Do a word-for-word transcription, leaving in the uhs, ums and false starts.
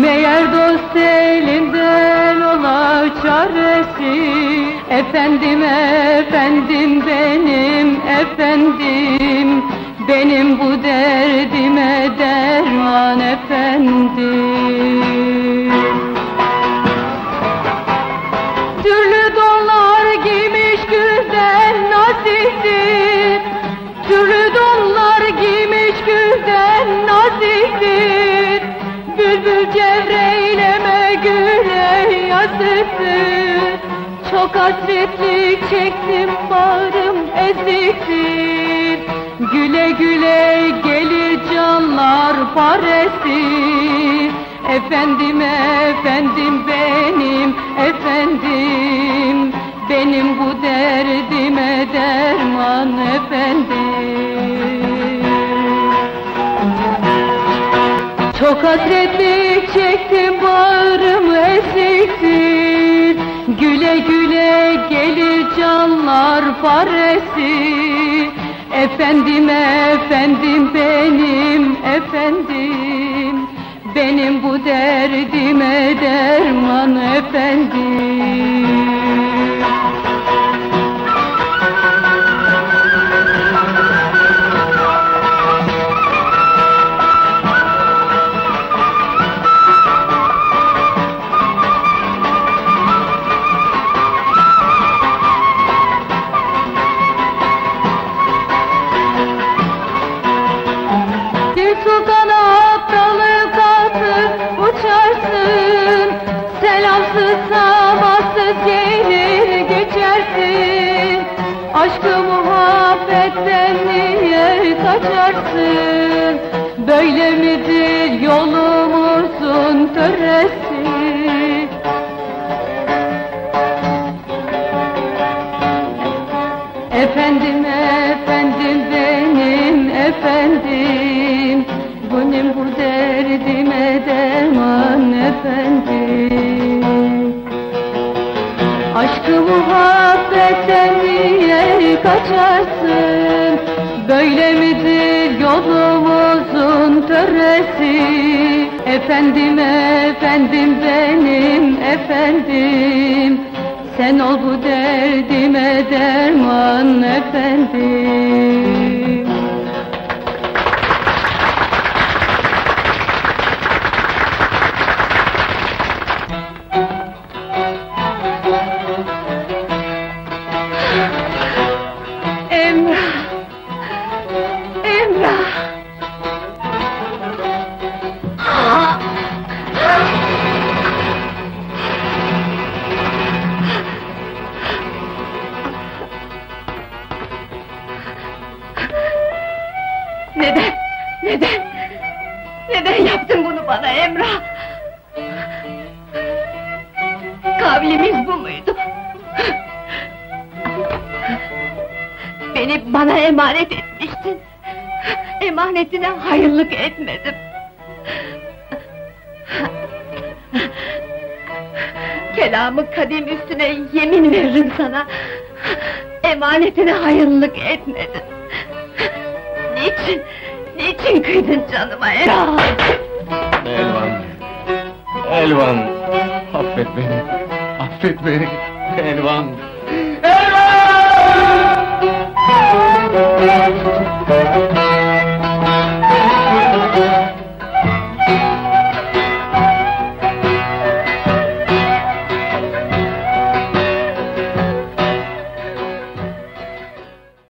Meğer dost elinden ola çaresi. Efendim, efendim benim efendim, benim bu derdime derman efendim. Türlü donlar giymiş gülden naziktir, türlü donlar giymiş gülden naziktir. Bülbül cevreyleme güle yazıktır. Çok hasretlik çektim, bağrım eziktir. Güle güle gelir canlar paresi. Efendim, efendim benim efendim, benim bu derdime derman efendim. Çok hasretlik çektim, bağrım eziktir. Güle güle gelir canlar paresi. Efendim, efendim benim efendim, benim bu derdime derman efendim. Selamsız sabahsız gelir geçersin. Aşkı muhabbetten niye kaçarsın? Böyle midir yolumuzun töresi? Efendim, efendim benim efendim, benim bu derdime derman efendim. Aşkı muhabbetten niye kaçarsın? Böyle midir yolumuzun töresi? Efendim, efendim benim efendim, sen ol bu derdime derman efendim. Neden? Neden? Neden yaptın bunu bana Emrah? Kavlimiz bu muydu? Beni bana emanet etmiştin. Emanetine hayırlık etmedim. Kelamı kadim üstüne yemin veririm sana. Emanetine hayırlık etmedin. Niçin? Niçin kıydın canıma Elvan? Elvan! Elvan! Affet beni! Affet beni! Elvan! Elvan!